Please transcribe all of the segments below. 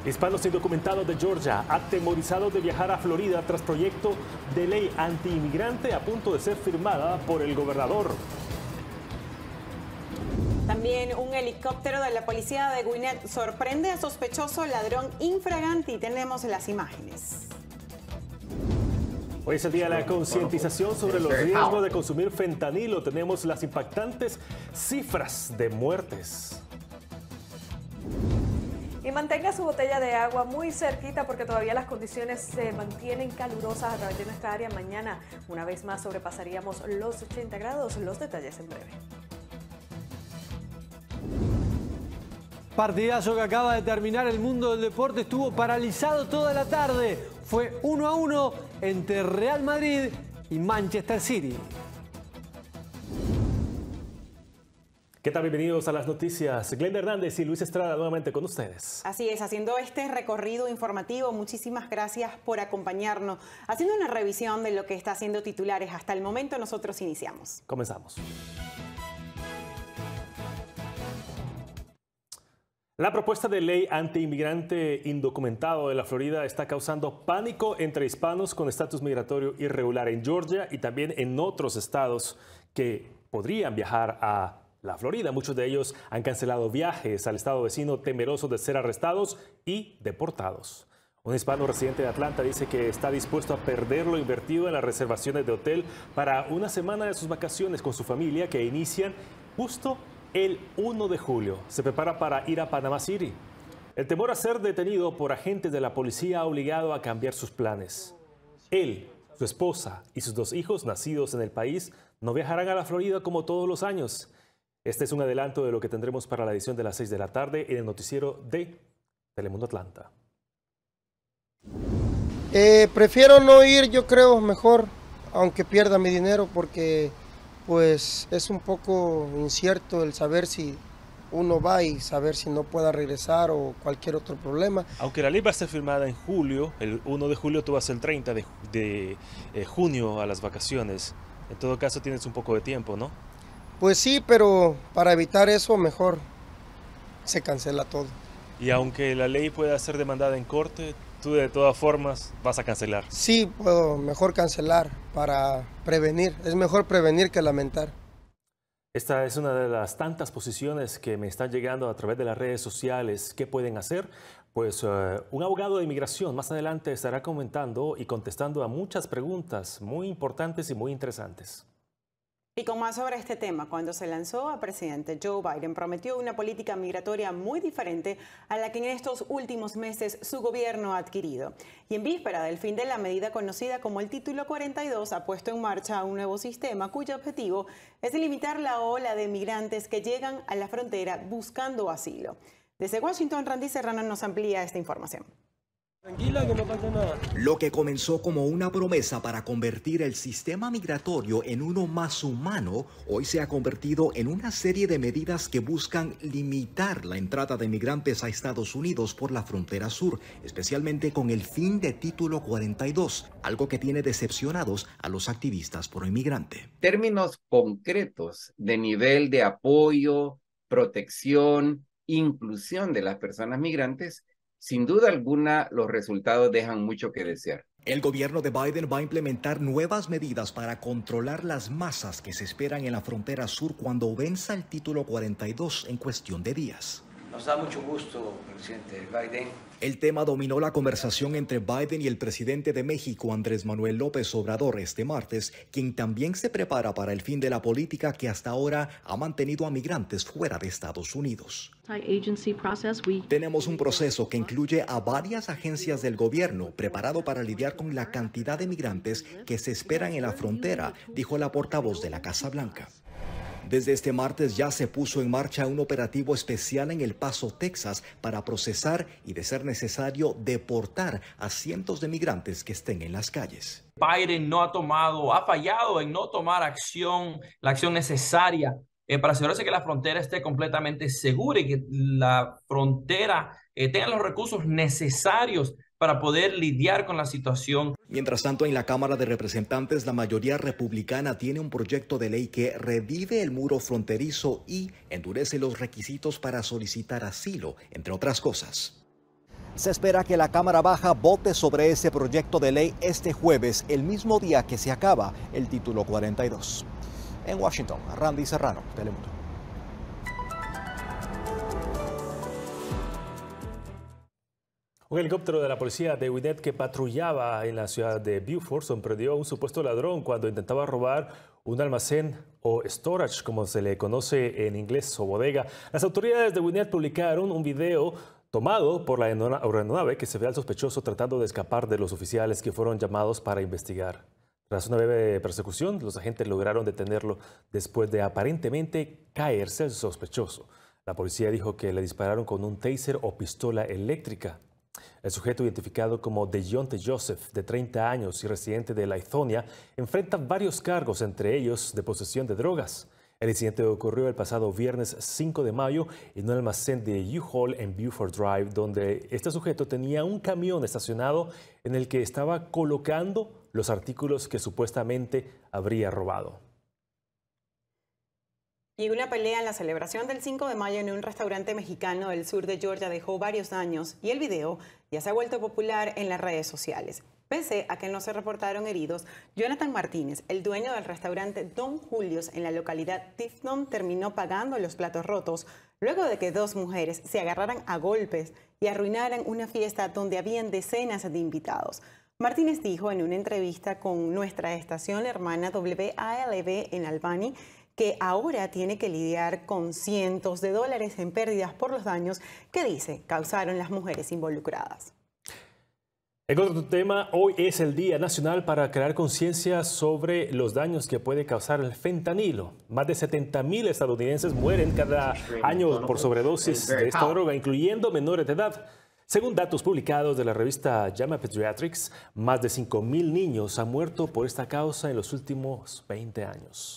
Hispanos indocumentados de Georgia, atemorizados de viajar a Florida tras proyecto de ley antiinmigrante a punto de ser firmada por el gobernador. También un helicóptero de la policía de Gwinnett sorprende a sospechoso ladrón infraganti. Tenemos las imágenes. Hoy es el día de la concientización sobre los riesgos de consumir fentanilo. Tenemos las impactantes cifras de muertes. Y mantenga su botella de agua muy cerquita porque todavía las condiciones se mantienen calurosas a través de nuestra área. Mañana, una vez más, sobrepasaríamos los 80 grados. Los detalles en breve. Partidazo que acaba de terminar. El mundo del deporte estuvo paralizado toda la tarde. Fue 1-1 entre Real Madrid y Manchester City. ¿Qué tal? Bienvenidos a las noticias. Glenda Hernández y Luis Estrada nuevamente con ustedes. Así es, haciendo este recorrido informativo. Muchísimas gracias por acompañarnos. Haciendo una revisión de lo que está haciendo titulares hasta el momento, nosotros iniciamos. Comenzamos. La propuesta de ley antiinmigrante indocumentado de la Florida está causando pánico entre hispanos con estatus migratorio irregular en Georgia y también en otros estados que podrían viajar a la Florida. Muchos de ellos han cancelado viajes al estado vecino temerosos de ser arrestados y deportados. Un hispano residente de Atlanta dice que está dispuesto a perder lo invertido en las reservaciones de hotel para una semana de sus vacaciones con su familia que inician justo el 1 de julio. Se prepara para ir a Panama City. El temor a ser detenido por agentes de la policía ha obligado a cambiar sus planes. Él, su esposa y sus 2 hijos nacidos en el país no viajarán a la Florida como todos los años. Este es un adelanto de lo que tendremos para la edición de las 6 de la tarde en el noticiero de Telemundo Atlanta. Prefiero no ir, yo creo, mejor, aunque pierda mi dinero, porque pues es un poco incierto el saber si uno va y saber si no pueda regresar o cualquier otro problema. Aunque la ley va a ser firmada en julio, el 1 de julio tú vas el 30 de junio a las vacaciones. En todo caso tienes un poco de tiempo, ¿no? Pues sí, pero para evitar eso mejor se cancela todo. Y aunque la ley pueda ser demandada en corte, tú de todas formas vas a cancelar. Sí, puedo mejor cancelar para prevenir. Es mejor prevenir que lamentar. Esta es una de las tantas posiciones que me están llegando a través de las redes sociales. ¿Qué pueden hacer? Pues un abogado de inmigración más adelante estará comentando y contestando a muchas preguntas muy importantes y muy interesantes. Y con más sobre este tema, cuando se lanzó a presidente, Joe Biden prometió una política migratoria muy diferente a la que en estos últimos meses su gobierno ha adquirido. Y en víspera del fin de la medida conocida como el Título 42, ha puesto en marcha un nuevo sistema cuyo objetivo es limitar la ola de migrantes que llegan a la frontera buscando asilo. Desde Washington, Randy Serrano nos amplía esta información. Tranquila, que no pasa nada. Lo que comenzó como una promesa para convertir el sistema migratorio en uno más humano, hoy se ha convertido en una serie de medidas que buscan limitar la entrada de migrantes a Estados Unidos por la frontera sur, especialmente con el fin de Título 42, algo que tiene decepcionados a los activistas pro inmigrante. Términos concretos de nivel de apoyo, protección, inclusión de las personas migrantes, sin duda alguna, los resultados dejan mucho que desear. El gobierno de Biden va a implementar nuevas medidas para controlar las masas que se esperan en la frontera sur cuando venza el Título 42 en cuestión de días. Nos da mucho gusto, presidente Biden. El tema dominó la conversación entre Biden y el presidente de México, Andrés Manuel López Obrador, este martes, quien también se prepara para el fin de la política que hasta ahora ha mantenido a migrantes fuera de Estados Unidos. Tenemos un proceso que incluye a varias agencias del gobierno preparado para lidiar con la cantidad de migrantes que se esperan en la frontera, dijo la portavoz de la Casa Blanca. Desde este martes ya se puso en marcha un operativo especial en El Paso, Texas, para procesar y, de ser necesario, deportar a cientos de migrantes que estén en las calles. Biden ha fallado en no tomar la acción necesaria para asegurarse que la frontera esté completamente segura y que la frontera tenga los recursos necesarios para poder lidiar con la situación. Mientras tanto, en la Cámara de Representantes, la mayoría republicana tiene un proyecto de ley que revive el muro fronterizo y endurece los requisitos para solicitar asilo, entre otras cosas. Se espera que la Cámara Baja vote sobre ese proyecto de ley este jueves, el mismo día que se acaba el título 42. En Washington, Randy Serrano, Telemundo. Un helicóptero de la policía de Gwinnett que patrullaba en la ciudad de Beaufort sorprendió a un supuesto ladrón cuando intentaba robar un almacén o storage, como se le conoce en inglés, o bodega. Las autoridades de Gwinnett publicaron un video tomado por la aeronave que se ve al sospechoso tratando de escapar de los oficiales que fueron llamados para investigar. Tras una breve persecución, los agentes lograron detenerlo después de aparentemente caerse el sospechoso. La policía dijo que le dispararon con un taser o pistola eléctrica. El sujeto, identificado como Dejounte Joseph, de 30 años y residente de Lithonia, enfrenta varios cargos, entre ellos de posesión de drogas. El incidente ocurrió el pasado viernes 5 de mayo en un almacén de U-Haul en Beaufort Drive, donde este sujeto tenía un camión estacionado en el que estaba colocando los artículos que supuestamente habría robado. Y una pelea en la celebración del 5 de mayo en un restaurante mexicano del sur de Georgia dejó varios daños y el video ya se ha vuelto popular en las redes sociales. Pese a que no se reportaron heridos, Jonathan Martínez, el dueño del restaurante Don Julio's en la localidad Tifton, terminó pagando los platos rotos luego de que dos mujeres se agarraran a golpes y arruinaran una fiesta donde habían decenas de invitados. Martínez dijo en una entrevista con nuestra estación hermana WALB en Albany que ahora tiene que lidiar con cientos de dólares en pérdidas por los daños que dice causaron las mujeres involucradas. En otro tema, hoy es el Día Nacional para crear conciencia sobre los daños que puede causar el fentanilo. Más de 70,000 estadounidenses mueren cada año por sobredosis de esta droga, incluyendo menores de edad. Según datos publicados de la revista JAMA Pediatrics, más de 5,000 niños han muerto por esta causa en los últimos 20 años.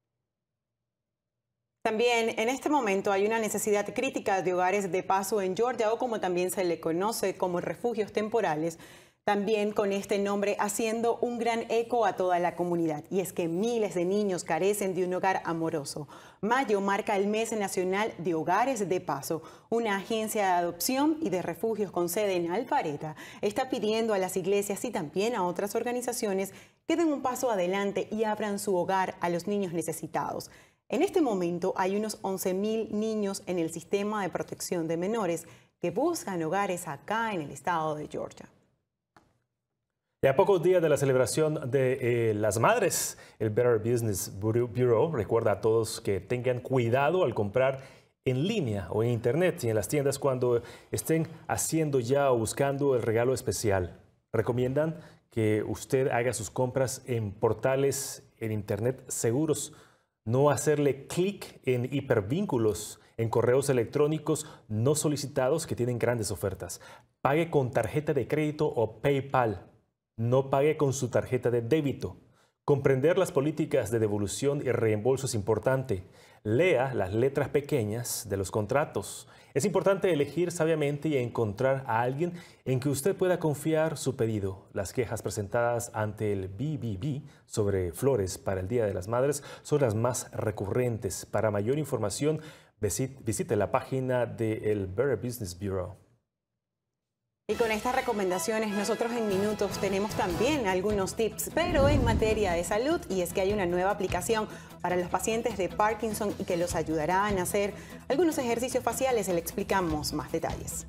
También en este momento hay una necesidad crítica de hogares de paso en Georgia, o como también se le conoce como refugios temporales, también con este nombre haciendo un gran eco a toda la comunidad. Y es que miles de niños carecen de un hogar amoroso. Mayo marca el Mes Nacional de Hogares de Paso. Una agencia de adopción y de refugios con sede en Alpharetta está pidiendo a las iglesias y también a otras organizaciones que den un paso adelante y abran su hogar a los niños necesitados. En este momento hay unos 11,000 niños en el sistema de protección de menores que buscan hogares acá en el estado de Georgia. Y a pocos días de la celebración de las madres, el Better Business Bureau recuerda a todos que tengan cuidado al comprar en línea o en internet y en las tiendas cuando estén haciendo ya o buscando el regalo especial. Recomiendan que usted haga sus compras en portales en internet seguros. No hacerle clic en hipervínculos en correos electrónicos no solicitados que tienen grandes ofertas. Pague con tarjeta de crédito o PayPal. No pague con su tarjeta de débito. Comprender las políticas de devolución y reembolso es importante. Lea las letras pequeñas de los contratos. Es importante elegir sabiamente y encontrar a alguien en que usted pueda confiar su pedido. Las quejas presentadas ante el BBB sobre flores para el Día de las Madres son las más recurrentes. Para mayor información, visite la página del Better Business Bureau. Y con estas recomendaciones nosotros en Minutos tenemos también algunos tips, pero en materia de salud, y es que hay una nueva aplicación para los pacientes de Parkinson y que los ayudará a hacer algunos ejercicios faciales. Le explicamos más detalles.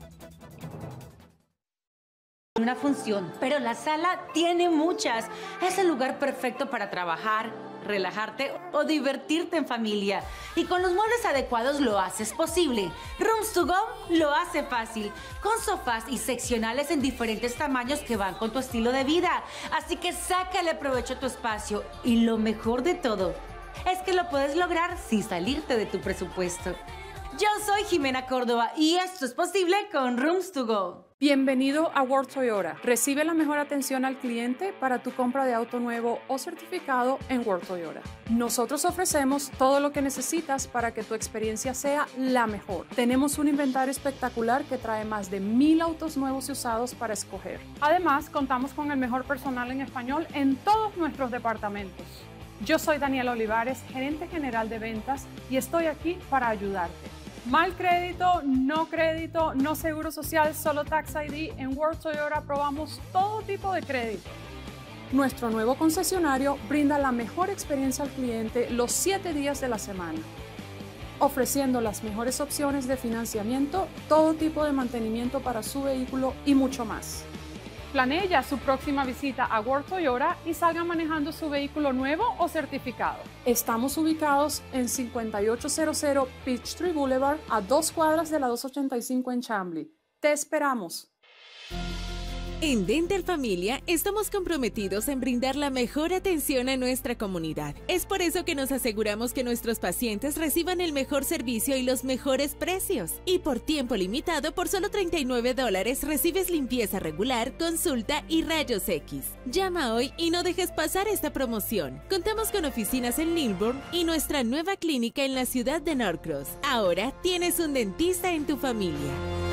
Una función, pero la sala tiene muchas. Es el lugar perfecto para trabajar, relajarte o divertirte en familia. Y con los muebles adecuados lo haces posible. Rooms to Go lo hace fácil, con sofás y seccionales en diferentes tamaños que van con tu estilo de vida. Así que sácale provecho a tu espacio. Y lo mejor de todo es que lo puedes lograr sin salirte de tu presupuesto. Yo soy Jimena Córdoba y esto es posible con Rooms to Go. Bienvenido a World Toyota. Recibe la mejor atención al cliente para tu compra de auto nuevo o certificado en World Toyota. Nosotros ofrecemos todo lo que necesitas para que tu experiencia sea la mejor. Tenemos un inventario espectacular que trae más de 1,000 autos nuevos y usados para escoger. Además, contamos con el mejor personal en español en todos nuestros departamentos. Yo soy Daniela Olivares, gerente general de ventas, y estoy aquí para ayudarte. Mal crédito, no seguro social, solo Tax ID. En World Toyota aprobamos todo tipo de crédito. Nuestro nuevo concesionario brinda la mejor experiencia al cliente los 7 días de la semana, ofreciendo las mejores opciones de financiamiento, todo tipo de mantenimiento para su vehículo y mucho más. Planee ya su próxima visita a World Toyota y salga manejando su vehículo nuevo o certificado. Estamos ubicados en 5800 Peachtree Boulevard, a 2 cuadras de la 285 en Chamblee. Te esperamos. En Dental Familia estamos comprometidos en brindar la mejor atención a nuestra comunidad. Es por eso que nos aseguramos que nuestros pacientes reciban el mejor servicio y los mejores precios. Y por tiempo limitado, por solo $39 recibes limpieza regular, consulta y rayos X. Llama hoy y no dejes pasar esta promoción. Contamos con oficinas en Lilburn y nuestra nueva clínica en la ciudad de Norcross. Ahora tienes un dentista en tu familia.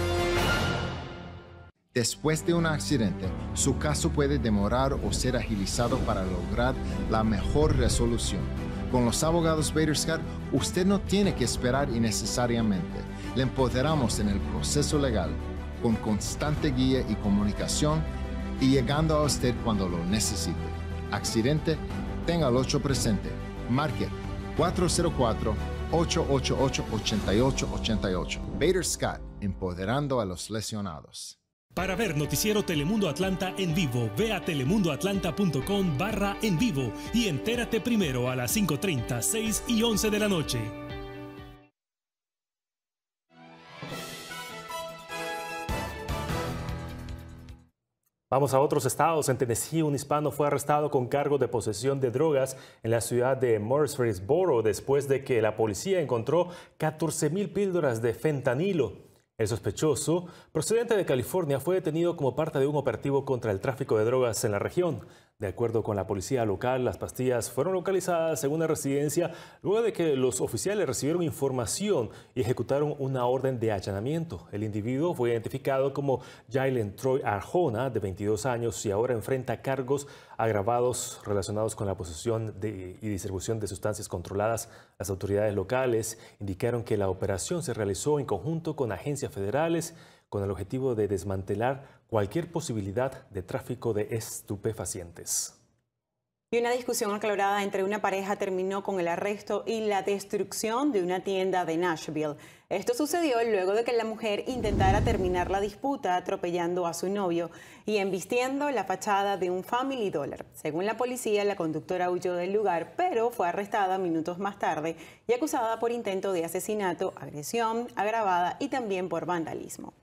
Después de un accidente, su caso puede demorar o ser agilizado para lograr la mejor resolución. Con los abogados Bader Scott, usted no tiene que esperar innecesariamente. Le empoderamos en el proceso legal, con constante guía y comunicación, y llegando a usted cuando lo necesite. Accidente, tenga el 8 presente. Marque 404-888-8888. Bader Scott, empoderando a los lesionados. Para ver Noticiero Telemundo Atlanta en vivo, ve a telemundoatlanta.com/en vivo y entérate primero a las 5:30, 6 y 11 de la noche. Vamos a otros estados. En Tennessee, un hispano fue arrestado con cargo de posesión de drogas en la ciudad de Murfreesboro después de que la policía encontró 14,000 píldoras de fentanilo. El sospechoso, procedente de California, fue detenido como parte de un operativo contra el tráfico de drogas en la región. De acuerdo con la policía local, las pastillas fueron localizadas en una residencia luego de que los oficiales recibieron información y ejecutaron una orden de allanamiento. El individuo fue identificado como Jalen Troy Arjona, de 22 años, y ahora enfrenta cargos agravados relacionados con la posesión y distribución de sustancias controladas. Las autoridades locales indicaron que la operación se realizó en conjunto con agencias federales con el objetivo de desmantelar cualquier posibilidad de tráfico de estupefacientes. Y una discusión acalorada entre una pareja terminó con el arresto y la destrucción de una tienda de Nashville. Esto sucedió luego de que la mujer intentara terminar la disputa atropellando a su novio y embistiendo la fachada de un Family Dollar. Según la policía, la conductora huyó del lugar, pero fue arrestada minutos más tarde y acusada por intento de asesinato, agresión agravada y también por vandalismo.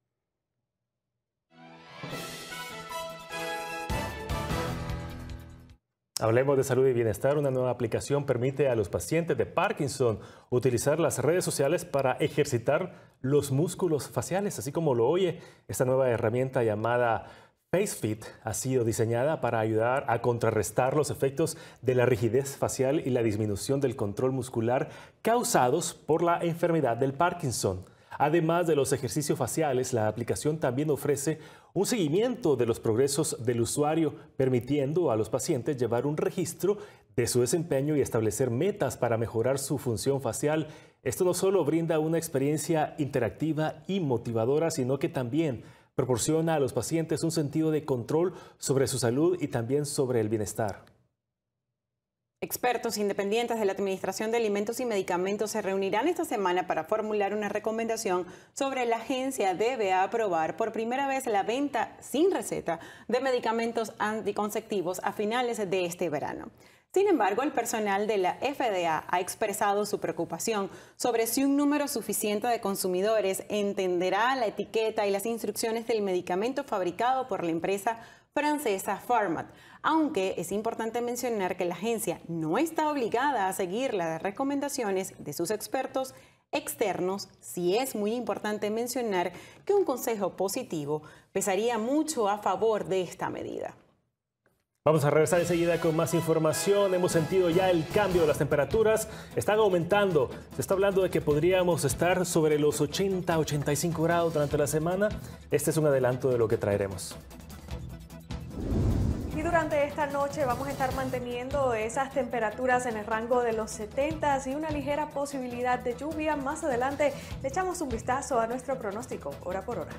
Hablemos de salud y bienestar. Una nueva aplicación permite a los pacientes de Parkinson utilizar las redes sociales para ejercitar los músculos faciales, así como lo oye. Esta nueva herramienta llamada FaceFit ha sido diseñada para ayudar a contrarrestar los efectos de la rigidez facial y la disminución del control muscular causados por la enfermedad del Parkinson. Además de los ejercicios faciales, la aplicación también ofrece un seguimiento de los progresos del usuario, permitiendo a los pacientes llevar un registro de su desempeño y establecer metas para mejorar su función facial. Esto no solo brinda una experiencia interactiva y motivadora, sino que también proporciona a los pacientes un sentido de control sobre su salud y también sobre el bienestar. Expertos independientes de la Administración de Alimentos y Medicamentos se reunirán esta semana para formular una recomendación sobre la agencia debe aprobar por primera vez la venta sin receta de medicamentos anticonceptivos a finales de este verano. Sin embargo, el personal de la FDA ha expresado su preocupación sobre si un número suficiente de consumidores entenderá la etiqueta y las instrucciones del medicamento fabricado por la empresa francesa Pharmat, aunque es importante mencionar que la agencia no está obligada a seguir las recomendaciones de sus expertos externos. Sí es muy importante mencionar que un consejo positivo pesaría mucho a favor de esta medida. Vamos a regresar enseguida con más información. Hemos sentido ya el cambio de las temperaturas. Están aumentando. Se está hablando de que podríamos estar sobre los 80-85 grados durante la semana. Este es un adelanto de lo que traeremos. durante esta noche vamos a estar manteniendo esas temperaturas en el rango de los 70 y una ligera posibilidad de lluvia. Más adelante le echamos un vistazo a nuestro pronóstico hora por hora.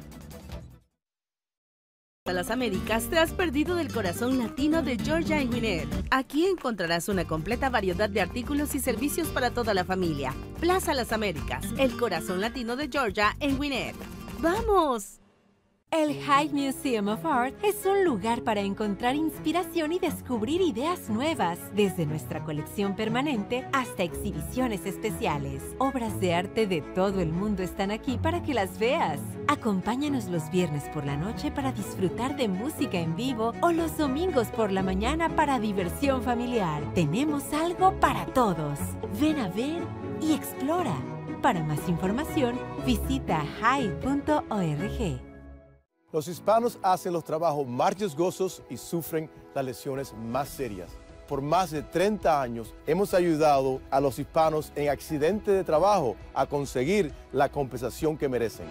A las Américas te has perdido del corazón latino de Georgia en Gwinnett. Aquí encontrarás una completa variedad de artículos y servicios para toda la familia. Plaza Las Américas, el corazón latino de Georgia en Gwinnett. ¡Vamos! El Hyde Museum of Art es un lugar para encontrar inspiración y descubrir ideas nuevas, desde nuestra colección permanente hasta exhibiciones especiales. Obras de arte de todo el mundo están aquí para que las veas. Acompáñanos los viernes por la noche para disfrutar de música en vivo o los domingos por la mañana para diversión familiar. Tenemos algo para todos. Ven a ver y explora. Para más información, visita hyde.org. Los hispanos hacen los trabajos más riesgosos y sufren las lesiones más serias. Por más de 30 años hemos ayudado a los hispanos en accidentes de trabajo a conseguir la compensación que merecen.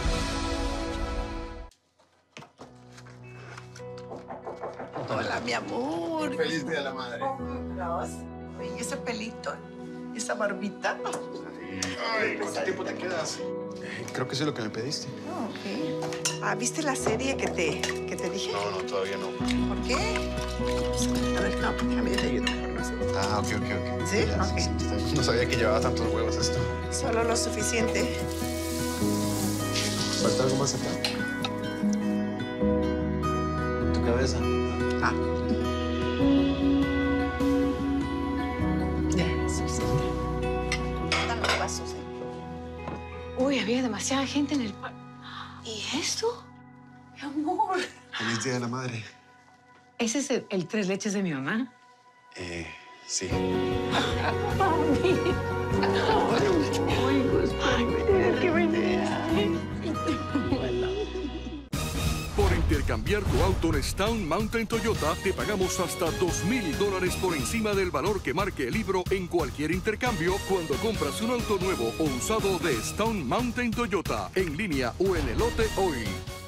Hola, mi amor. Feliz Día de la Madre. Y ese pelito, esa barbita. Ay, ¿cuánto tiempo te quedas? Creo que eso es lo que me pediste. Ok. ¿Viste la serie que te dije? No, todavía no. ¿Por qué? A ver, no, déjame, yo te ayudo. Ah, ok. ¿Sí? Ya, Ok. sí. No sabía que llevaba tantos huevos esto. Solo lo suficiente. ¿Falta algo más acá? ¿Tu cabeza? Ah. Ya, suficiente. Dame los vasos, Uy, había demasiada gente en el parque. ¿Y esto? Mi amor. Feliz Día de la Madre. ¿Ese es el tres leches de mi mamá? Sí. Mami. Uy, pues, qué buena idea. Por intercambiar tu auto en Stone Mountain Toyota, te pagamos hasta $2,000 por encima del valor que marque el libro en cualquier intercambio cuando compras un auto nuevo o usado de Stone Mountain Toyota, en línea o en el lote hoy.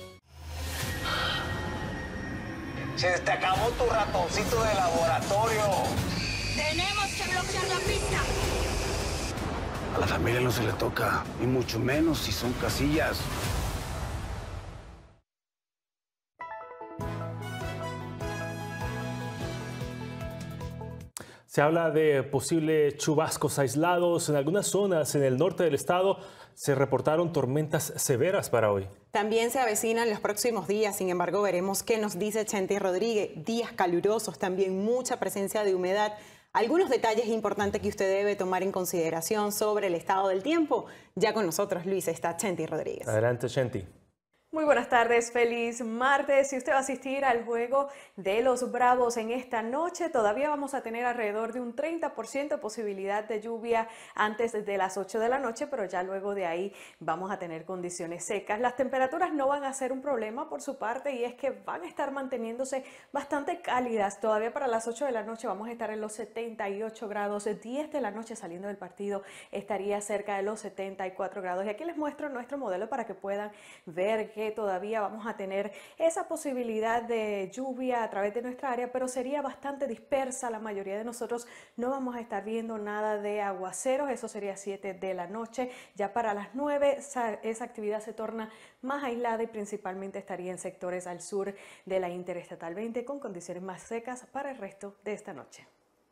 Se te acabó tu ratoncito de laboratorio. Tenemos que bloquear la pista. A la familia no se le toca, y mucho menos si son casillas. Se habla de posibles chubascos aislados en algunas zonas en el norte del estado. Se reportaron tormentas severas para hoy. También se avecinan los próximos días, sin embargo, veremos qué nos dice Chenti Rodríguez. Días calurosos, también mucha presencia de humedad. Algunos detalles importantes que usted debe tomar en consideración sobre el estado del tiempo. Ya con nosotros, Luis, está Chenti Rodríguez. Adelante, Chenti. Muy buenas tardes, feliz martes. Si usted va a asistir al juego de los Bravos en esta noche, todavía vamos a tener alrededor de un 30% de posibilidad de lluvia antes de las 8 de la noche, pero ya luego de ahí vamos a tener condiciones secas. Las temperaturas no van a ser un problema por su parte y es que van a estar manteniéndose bastante cálidas. Todavía para las 8 de la noche vamos a estar en los 78 grados. 10 de la noche saliendo del partido estaría cerca de los 74 grados. Y aquí les muestro nuestro modelo para que puedan ver que todavía vamos a tener esa posibilidad de lluvia a través de nuestra área, pero sería bastante dispersa. La mayoría de nosotros no vamos a estar viendo nada de aguaceros, eso sería 7 de la noche. Ya para las 9 esa actividad se torna más aislada y principalmente estaría en sectores al sur de la Interestatal 20 con condiciones más secas para el resto de esta noche.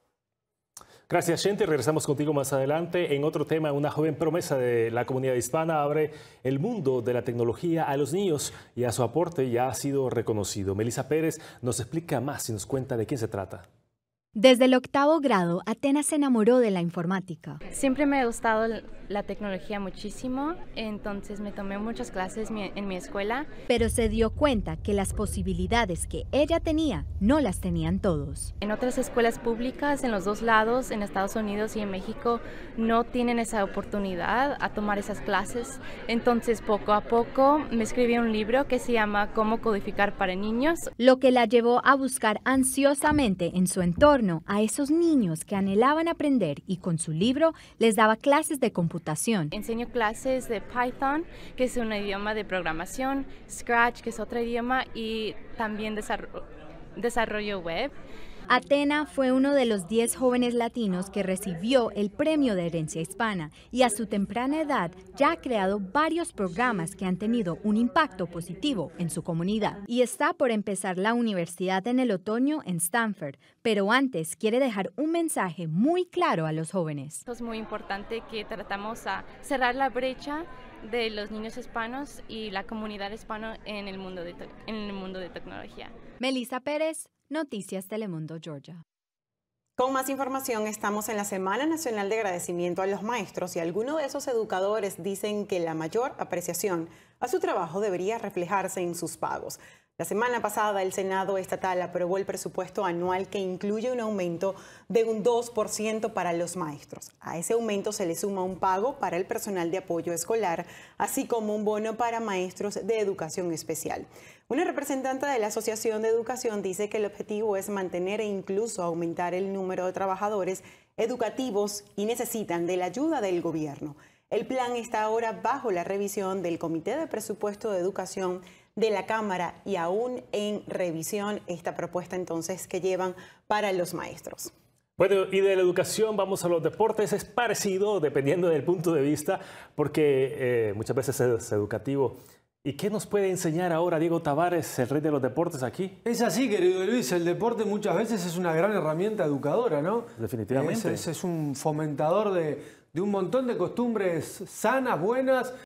Gracias, Chenti. Regresamos contigo más adelante. En otro tema, una joven promesa de la comunidad hispana abre el mundo de la tecnología a los niños y a su aporte ya ha sido reconocido. Melissa Pérez nos explica más y nos cuenta de quién se trata. Desde el 8º grado, Atenas se enamoró de la informática. Siempre me ha gustado la tecnología muchísimo, entonces me tomé muchas clases en mi escuela. Pero se dio cuenta que las posibilidades que ella tenía no las tenían todos. En otras escuelas públicas, en los dos lados, en Estados Unidos y en México, no tienen esa oportunidad a tomar esas clases. Entonces, poco a poco, me escribí un libro que se llama Cómo codificar para niños. Lo que la llevó a buscar ansiosamente en su entorno a esos niños que anhelaban aprender y con su libro les daba clases de computación. Enseño clases de Python, que es un idioma de programación, Scratch, que es otro idioma, y también desarrollo web. Atena fue uno de los 10 jóvenes latinos que recibió el Premio de Herencia Hispana y a su temprana edad ya ha creado varios programas que han tenido un impacto positivo en su comunidad. Y está por empezar la universidad en el otoño en Stanford, pero antes quiere dejar un mensaje muy claro a los jóvenes. Es muy importante que tratamos a cerrar la brecha de los niños hispanos y la comunidad hispana en el mundo de tecnología. Melissa Pérez, Noticias Telemundo, Georgia. Con más información, estamos en la Semana Nacional de Agradecimiento a los Maestros y algunos de esos educadores dicen que la mayor apreciación a su trabajo debería reflejarse en sus pagos. La semana pasada, el Senado estatal aprobó el presupuesto anual que incluye un aumento de un 2% para los maestros. A ese aumento se le suma un pago para el personal de apoyo escolar, así como un bono para maestros de educación especial. Una representante de la Asociación de Educación dice que el objetivo es mantener e incluso aumentar el número de trabajadores educativos y necesitan de la ayuda del gobierno. El plan está ahora bajo la revisión del Comité de Presupuesto de Educación de la Cámara y aún en revisión esta propuesta entonces que llevan para los maestros. Bueno, y de la educación vamos a los deportes. Es parecido dependiendo del punto de vista porque muchas veces es educativo. ¿Y qué nos puede enseñar ahora Diego Tavares, el rey de los deportes aquí? Es así, querido Luis, el deporte muchas veces es una gran herramienta educadora, ¿no? Definitivamente. Es un fomentador de un montón de costumbres sanas, buenas,